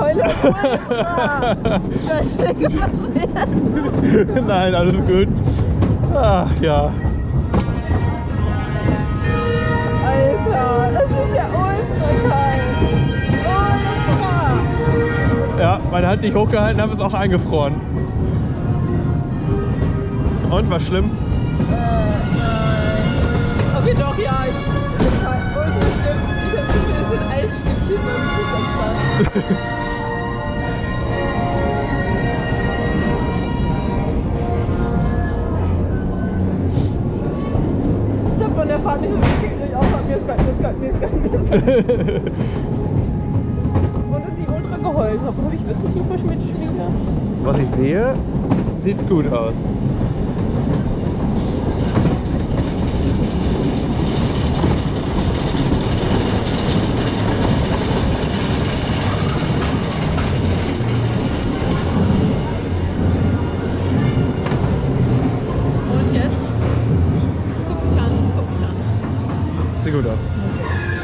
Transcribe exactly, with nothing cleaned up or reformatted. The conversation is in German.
Keule Ultra. Das ist schnell passiert. Nein, alles gut. Ach ja. Alter, das ist ja ultra kalt. Ultra. Ja, man hat dich hochgehalten, haben es auch eingefroren. Und, war schlimm? Äh, nein. Okay, doch, ja. Ich, ich, es war ultra schlimm. Ich hab das Gefühl, es sind Eisstückchen beim Fuß entstanden. Ich hab von der Fahrt nicht so viel gekriegt, außer mir ist kalt, mir ist kalt, mir ist kalt, mir ist kalt. Und dass ich ultra geheult habe, habe ich wirklich nicht mehr mit Schmiede. Was ich sehe, sieht gut aus. Und jetzt? Guck mich an, guck mich an. Sieht gut aus.